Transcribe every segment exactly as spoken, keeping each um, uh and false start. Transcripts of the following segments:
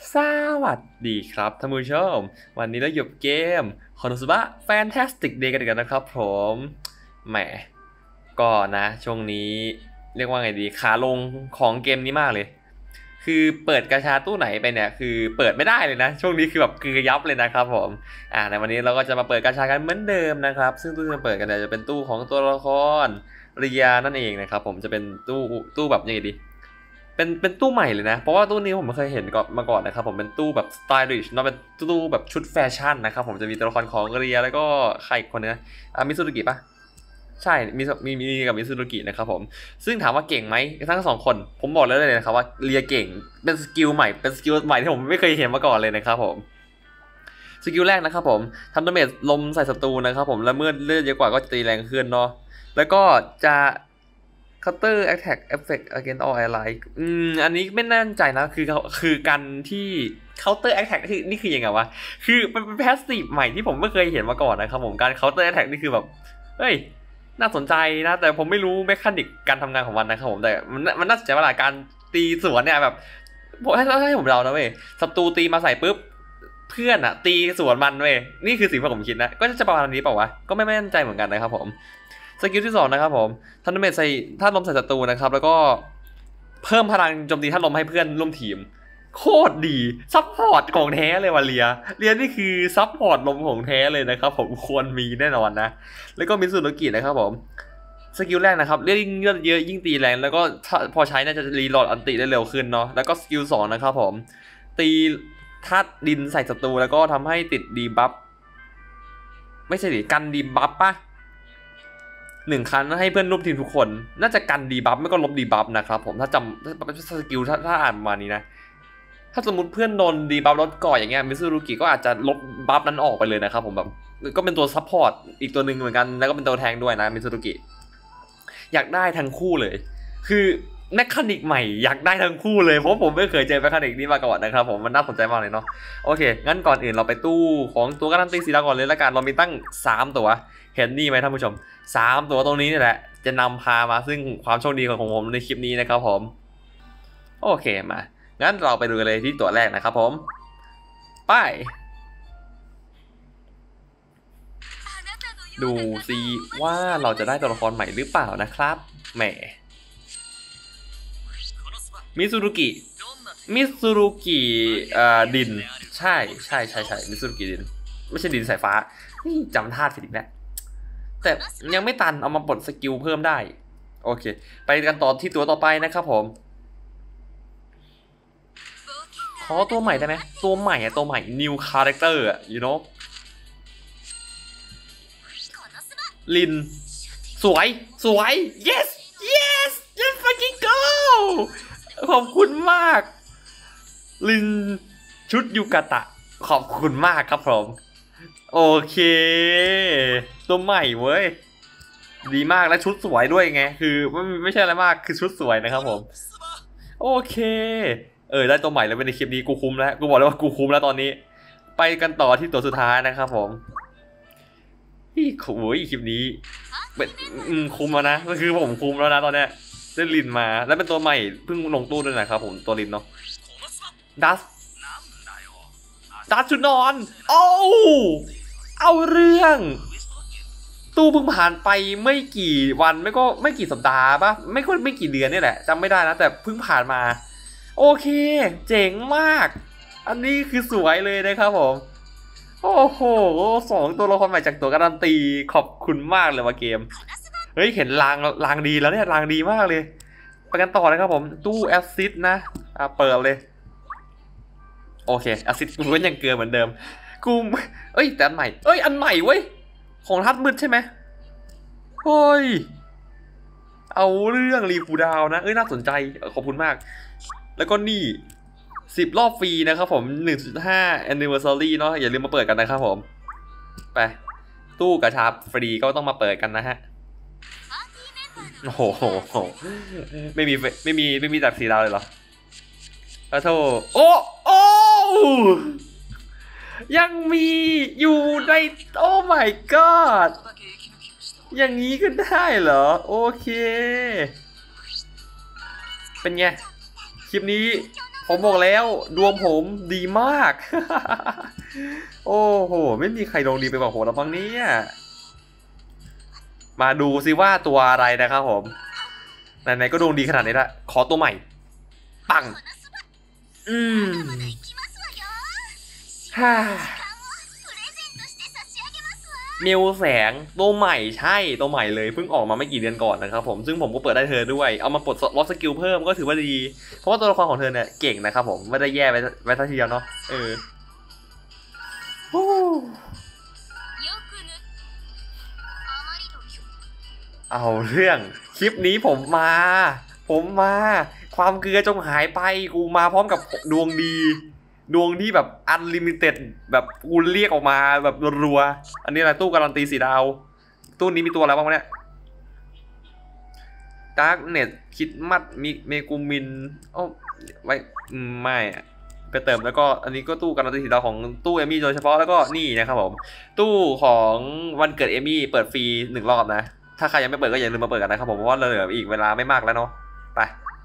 สวัสดีครับท่านผู้ชมวันนี้เราอยู่เกมคอนซูบะแฟนตาสติกเดย์กันกันนะครับผมแหมก็นะช่วงนี้เรียกว่าไงดีขาลงของเกมนี้มากเลยคือเปิดกาชาตู้ไหนไปเนี่ยคือเปิดไม่ได้เลยนะช่วงนี้คือแบบคือยับเลยนะครับผมอ่าในวันนี้เราก็จะมาเปิดกาชากันเหมือนเดิมนะครับซึ่งตู้ที่จะเปิดกันเนี่ยจะเป็นตู้ของตัวละครเรียนั่นเองนะครับผมจะเป็นตู้ตู้แบบยังไงดีเป็นเป็นตู้ใหม่เลยนะเพราะว่าตู้นี้ผมไม่เคยเห็นก่อนมาก่อนนะครับผมเป็นตู้แบบสไตลิชเนาะเป็นตู้แบบชุดแฟชั่นนะครับผมจะมีตัวละครของเรียแล้วก็ใครอีกคนนึงนะอ่ะมิซูรุกิปะใช่มีมีมีกับมิซูรุกินะครับผมซึ่งถามว่าเก่งไหมทั้งสองคนผมบอกเลยเลยนะครับว่าเรียเก่งเป็นสกิลใหม่เป็นสกิลใหม่ที่ผมไม่เคยเห็นมาก่อนเลยนะครับผมสกิลแรกนะครับผมทำดาเมจลมใส่ศัตรูนะครับผมและเมื่อเลือดเยอะกว่าก็จะตีแรงขึ้นเนาะแล้วก็จะ counter attack effect against all ally อืมอันนี้ไม่แน่ใจนะคือเขาคือการที่ counter attack ที่นี่คือยังไงวะคือมันเป็น passive ใหม่ที่ผมไม่เคยเห็นมาก่อนนะครับผมการ counter attack นี่คือแบบเฮ้ยน่าสนใจนะแต่ผมไม่รู้เมคานิกการทำงานของมันนะครับผมแต่มันมันน่าสนใจว่าการตีสวนเนี่ยแบบให้ให้ผมเดานะเว้ยศัตรูตีมาใส่ปุ๊บเพื่อนอะตีสวนมันเว้ยนี่คือสิ่งที่ผมคิดนะก็จะประมาณนี้เปล่าวะก็ไม่แน่ใจเหมือนกันนะครับผมสกิลที่สองนะครับผมทันเดเมจใส่ถ้าลมใส่ศัตรูนะครับแล้วก็เพิ่มพลังโจมตีถ้าลมให้เพื่อนร่วมทีมโคตรดีซัพพอร์ตของแท้เลยว่ะเลียเลียนี่คือซัพพอร์ตลมของแท้เลยนะครับผมควรมีแน่นอนนะแล้วก็มิซุโนกินะครับผมสกิลแรกนะครับเลือดยิ่งเลือดเยอะยิ่งตีแรงแล้วก็พอใช้น่าจะรีโหลดอันติได้เร็วขึ้นเนาะแล้วก็สกิลสองนะครับผมตีธาตุดินใส่ศัตรูแล้วก็ทำให้ติดดีบัฟไม่ใช่ดิกันดีบัฟปะหนึ่งครั้งให้เพื่อนร่วมทีมทุกคนน่าจะกันดีบัฟไม่ก็ลบดีบัฟนะครับผมถ้าจำสกิลถ้าถ้าอ่านมานี้นะถ้าสมมติเพื่อนโดนดีบัฟลดก่ออย่างเงี้ยมิซูรุกิก็อาจจะลบบัฟนั้นออกไปเลยนะครับผมแบบก็เป็นตัวซัพพอร์ตอีกตัวหนึ่งเหมือนกันแล้วก็เป็นตัวแทงด้วยนะมิซูรุกิอยากได้ทั้งคู่เลยคือแมคานิกใหม่อยากได้ทั้งคู่เลยเพราะผมไม่เคยเจอแมคานิกนี้มาก่อนนะครับผมมันน่าสนใจมากเลยเนาะโอเคงั้นก่อนอื่นเราไปตู้ของตัวการันตีสีดาก่อนเลยละกันเรามีตั้งสามตัวเห็นนี่ไหมท่านผู้ชมสามตัวตรงนี้นี่แหละจะนำพามาซึ่งความโชคดีของผมในคลิปนี้นะครับผมโอเคมางั้นเราไปดูเลยที่ตัวแรกนะครับผมไปดูซิว่าเราจะได้ตัวละครใหม่หรือเปล่านะครับแหมมิซูรุกิมิซูรุกิเอ่อดินใช่ใช่ใช่ใช่มิซูรุกิดินไม่ใช่ดินสายฟ้านี่จำธาตุผิดอีกแล้วแต่ยังไม่ตันเอามาปลดสกิลเพิ่มได้โอเคไปกันต่อที่ตัวต่อไปนะครับผมขอตัวใหม่ได้ไหมตัวใหม่อะตัวใหม่ new character อะ you know ลินสวยสวย yes yes yes fucking go ขอบคุณมากลินชุดยูกาตะขอบคุณมากครับผมโอเคตัวใหม่เว้ยดีมากและชุดสวยด้วยไงคือไม่ไม่ใช่อะไรมากคือชุดสวยนะครับผมโอเคเออได้ตัวใหม่แล้วในคลิปนี้กูคุ้มแล้วกูบอกเลยว่ากูคุ้มแล้วตอนนี้ไปกันต่อที่ตัวสุดท้ายนะครับผมที่โอ้ยคลิปนี้เป็นคุ้มแล้วนะก็คือผมคุ้มแล้วนะตอนเนี้ยได้ลินมาแล้วเป็นตัวใหม่เพิ่งลงตู้ด้วยนะครับผมตัวลินเนาะดัสดัสชุดนอนโอ้เอาเรื่องตู้เพิ่งผ่านไปไม่กี่วันไม่ก็ไม่กี่สัปดาห์ปะไม่ก็ไม่กี่เดือนนี่แหละจำไม่ได้นะแต่เพิ่งผ่านมาโอเคเจ๋งมากอันนี้คือสวยเลยนะครับผมโอ้โหสองตัวละครใหม่จากตัวการันตีขอบคุณมากเลยว่าเกมเฮ้ยเห็นรางรางดีแล้วเนี่ยรางดีมากเลยไปกันต่อนะครับผมตู้แอสซิสนะอ่ะเปิดเลยโอเคแอสซิสกูก็ยังเกลือเหมือนเดิมกูเอ้ยแต่อันใหม่เอ้ยอันใหม่เว้ยของทัดมืดใช่ไหมเฮ้ยเอาเรื่องรีฟูดาวนะเอ้ยน่าสนใจขอบคุณมากแล้วก็นี่สิบรอบฟรีนะครับผม หนึ่งจุดห้า anniversary เนาะอย่าลืมมาเปิดกันนะครับผมไปตู้กระชับฟรีก็ต้องมาเปิดกันนะฮะโอ้โหไม่มีไม่มีไม่มีจากสีดาวเลยเหรอขอโทษโอ้โอ้ยังมีอยู่ในโอ้ my god อย่างนี้ก็ได้เหรอโอเคเป็นไงคลิปนี้ผมบอกแล้วดวงผมดีมาก โอ้โหไม่มีใครดวงดีไปกว่าผมแล้วบ้างเนี่ยมาดูซิว่าตัวอะไรนะครับผมไหนๆก็ดวงดีขนาดนี้ละขอตัวใหม่ปังอืมฮ่าเมลแสงตัวใหม่ใช่ตัวใหม่เลยเพิ่งออกมาไม่กี่เดือนก่อนนะครับผมซึ่งผมก็เปิดได้เธอด้วยเอามาปลดล็อกสกิลเพิ่มก็ถือว่าดีเพราะว่าตัวละครของเธอเนี่ยเก่งนะครับผมไม่ได้แย่ไปไว้ทันทีเดียวเนาะเออเอาเรื่องคลิปนี้ผมมา ผมมาความเกลือจงหายไปกูมาพร้อมกับดวงดี ดวงที่แบบอันลิมิเต็ดแบบกูเรียกออกมาแบบรัวๆอันนี้อะไรตู้การันตีสีดาวตู้นี้มีตัวอะไรบ้างวะเนี่ยดาร์กเน็ตคิดมัดมีเมกูมินโอ้ไว้ไม่ไปเติมแล้วก็อันนี้ก็ตู้การันตีสีดาวของตู้เอมี่โดยเฉพาะแล้วก็นี่นะครับผมตู้ของวันเกิดเอมี่เปิดฟรีหนึ่งรอบนะถ้าใครยังไม่เปิดก็อย่าลืมมาเปิดกันนะครับผมเพราะว่าเหลืออีกเวลาไม่มากแล้วเนาะไป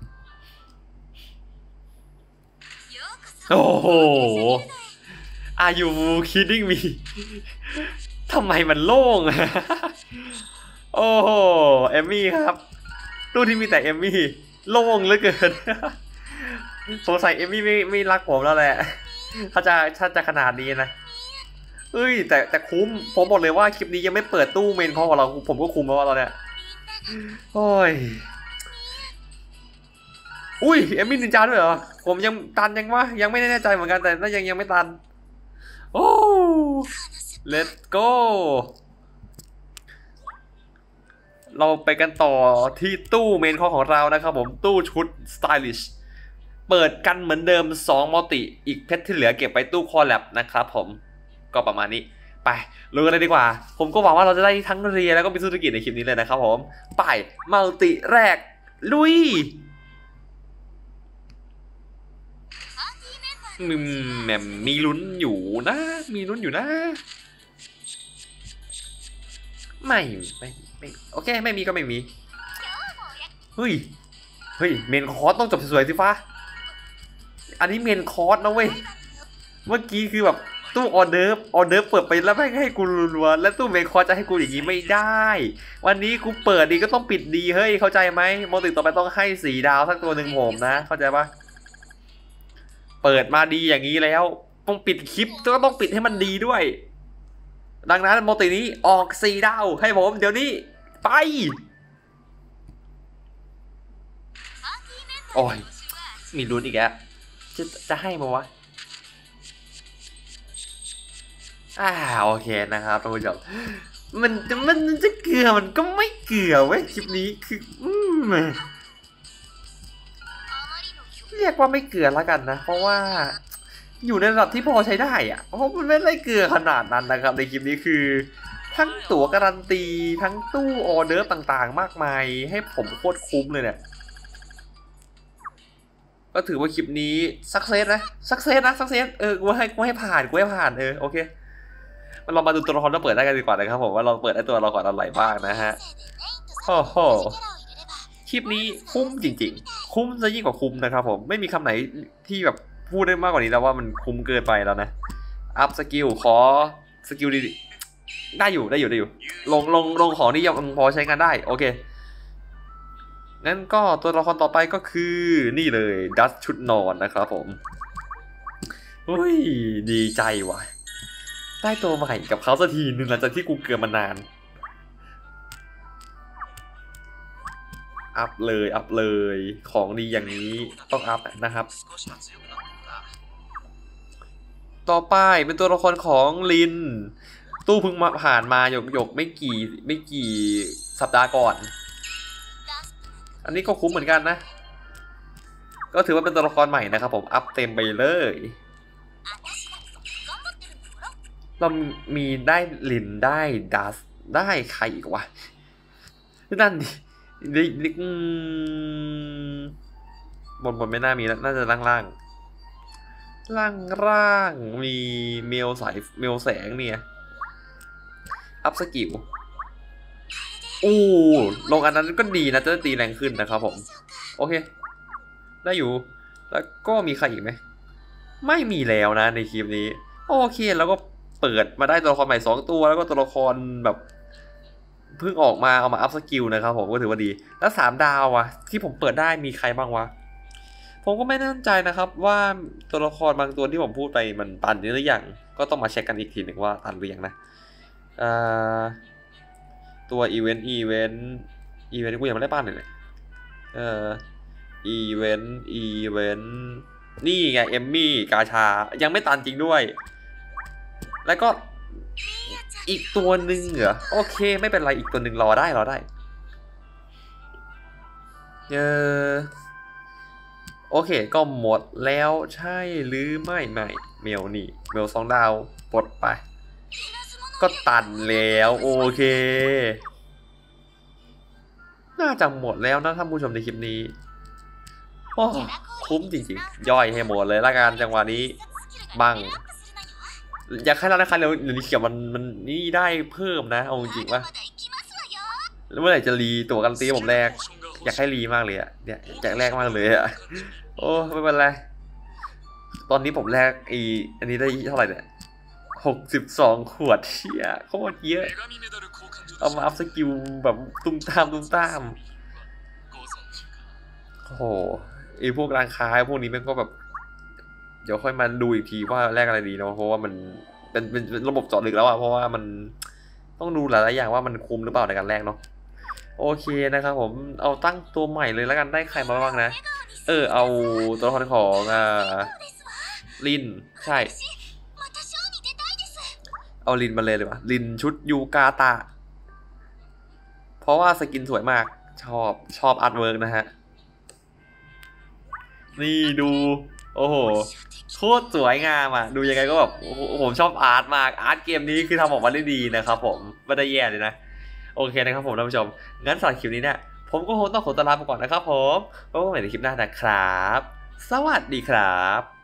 โอ้โห Are you kidding me ทำไมมันโล่ง โอ้โหเอมมี่ครับตู้ที่มีแต่เอมมี่โล่งเหลือเกิน สงสัยเอมมี่ไม่ไม่รักผมแล้วแหละถ้าจะถ้าจะขนาดนี้นะเอ้ยแต่แต่คุ้มผมบอกเลยว่าคลิปนี้ยังไม่เปิดตู้เมนของเราผมก็คุ้มแล้วว่าเราเนี่ยโอ้ยอุ้ยเอมมี่นินจาด้วยเหรอผมยังตันยังวะยังไม่แน่ใจเหมือนกันแต่น่ายังยังไม่ตันโอ้ let's go เราไปกันต่อที่ตู้เมนของเรานะครับผมตู้ชุด stylish เปิดกันเหมือนเดิมสองมัลติอีกเพชรที่เหลือเก็บไปตู้คอลแลบนะครับผมก็ประมาณนี้ไปลุยกันเลยดีกว่าผมก็หวังว่าเราจะได้ทั้งเรียแล้วก็มีธุรกิจในคลิปนี้เลยนะครับผมไปมัลติแรกลุยมีแมมีลุ้นอยู่นะมีลุ้นอยู่นะไม่ไม่ไม่โอเคไม่มีก็ไม่มีเฮ้ยเฮ้ยเมนคอร์สต้องจบสวยๆสิฟ้าอันนี้เมนคอร์สนะเว้ยเมื่อกี้คือแบบตู้ออเดอร์ออเดอร์เปิดไปแล้วไม่ให้กูรัวๆแล้วตู้เมนคอร์สจะให้กูอย่างนี้ไม่ได้วันนี้กูเปิดดีก็ต้องปิดดีเฮ้ยเข้าใจไหมโมติต่อไปต้องให้สีดาวสักตัวหนึ่งผมนะเข้าใจปะเปิดมาดีอย่างนี้แล้วต้องปิดคลิปก็ต้องปิดให้มันดีด้วยดังนั้นโมตินี้ออกสี่ดาวให้ผมเดี๋ยวนี้ไปโอ้ยมีลุ้นอีกแล้วจะจะให้มาวะอ่าโอเคนะครับท่านผู้ชมมันจะมันจะเกลือมันก็ไม่เกลือเว้ยคลิปนี้คืออืมเรียกว่าไม่เกลือแล้วกันนะเพราะว่าอยู่ในระดับที่พอใช้ได้อะเพราะมันไม่ได้เกลือขนาดนั้นนะครับในคลิปนี้คือทั้งตั๋วการันตีทั้งตู้ออเดอร์ต่างๆมากมายให้ผมโคตรคุ้มเลยเนี่ยก็ถือว่าคลิปนี้สักเซสนะสักเซสนะสักเซสเออกูให้กูให้ผ่านกูให้ผ่านเออโอเคมันเรามาดูตัวละครเราเปิดได้กันดีกว่านะครับผมว่าเราเปิดไอ้ตัวละครอะไรบ้างนะฮะโอ้โหคลิปนี้คุ้มจริงๆคุ้มจะยิ่งกว่าคุ้มนะครับผมไม่มีคำไหนที่แบบพูดได้มากกว่านี้แล้วว่ามันคุ้มเกินไปแล้วนะอัพสกิลขอสกิลดีได้อยู่ได้อยู่ได้อยู่ลงลงลงของที่ยังพอใช้งานได้โอเคงั้นก็ตัวละครต่อไปก็คือนี่เลยดัชชุดนอนนะครับผมเฮ้ยดีใจว่ะได้ตัวใหม่กับเขาสักทีนึงหลังจากที่กูเกิดมานานอัพเลยอัพเลยของดีอย่างนี้ต้องอัพนะครับต่อไปเป็นตัวละครของลินตู้เพิ่งมาผ่านมาหยกหยกไม่กี่ไม่กี่สัปดาห์ก่อนอันนี้ก็คุ้มเหมือนกันนะก็ถือว่าเป็นตัวละครใหม่นะครับผมอัพเต็มไปเลยเรามีได้ลินได้ดัสได้ใครอีกวะนั่นดิดิบนบนไม่น่ามีแล้วน่าจะล่างล่างล่างล่างมีเมลสายเมลแสงเนี่ยอัพสกิลอู้ลงอันนั้นก็ดีนะจะได้ตีแรงขึ้นนะครับผมโอเคได้อยู่แล้วก็มีใครอีกไหมไม่มีแล้วนะในคลิปนี้โอเคแล้วก็เปิดมาได้ตัวละครใหม่สองตัวแล้วก็ตัวละครแบบเพิ่งออกมาเอามาอัพสกิลนะครับผมก็ถือว่าดีแล้วสามดาวอะที่ผมเปิดได้มีใครบ้างวะผมก็ไม่แน่ใจนะครับว่าตัวละครบางตัวที่ผมพูดไปมันตันหรือยังก็ต้องมาเช็คกันอีกทีหนึ่งว่าตันหรือยังนะตัวอีเวนต์อีเวนต์อีเวนต์กูยังไม่ได้ปั้นเลยเอออีเวนต์อีเวนต์นี่ไงเอมมี่กาชายังไม่ตันจริงด้วยแล้วก็อีกตัวหนึ่งเหรอโอเคไม่เป็นไรอีกตัวหนึ่งรอได้รอได้เออโอเคก็หมดแล้วใช่หรือไม่ไม่เมลนี่เมลสองดาวปลดไปก็ตันแล้วโอเคน่าจะหมดแล้วนะท่านผู้ชมในคลิปนี้โอ้คุ้มจริงๆย่อยให้หมดเลยละกันจังหวะนี้บังอยากให้เราได้คันเร็วหรือเขียวมันมันนี่ได้เพิ่มนะเอาจริงๆว่าแล้วเมื่อไหร่จะรีตัวกันตีผมแรกอยากให้รีมากเลยอะเนี่ยอยากแรกมากเลยอะโอ้ไม่เป็นไรตอนนี้ผมแรกไออันนี้ได้เท่าไหร่เนี่ยหกสิบสองขวดเชี่ยโคตรเยอะเอามาอัพสกิลแบบตุ้มตามตุ้มตามโอ้โหไอพวกร้านค้าพวกนี้มันก็แบบเดี๋ยวค่อยมาดูอีกทีว่าแรกอะไรดีเนาะเพราะว่ามันเป็นเป็นระบบเจาะลึกแล้วอะเพราะว่ามันต้องดูหลายๆอย่างว่ามันคุ้มหรือเปล่าในการแรกเนาะโอเคนะครับผมเอาตั้งตัวใหม่เลยแล้วกันได้ใครมาบ้างนะเออเอาตัวละครของอ่าลินใช่เอาลินมาเลยเลยวะลินชุดยูกาตะเพราะว่าสกินสวยมากชอบชอบอาร์ตเวิร์กนะฮะนี่ดูโอ้โหโคตรสวยงามอ่ะดูยังไงก็แบบผมชอบอาร์ตมากอาร์ตเกมนี้คือทำออกมาได้ดีนะครับผมไม่ได้แย่เลยนะโอเคนะครับผมท่านผู้ชมงั้นสำหรับคลิปนี้เนี่ยผมก็คงต้องขอตัวลาไปก่อนนะครับผมไว้พบกันใหม่ในคลิปหน้านะครับสวัสดีครับ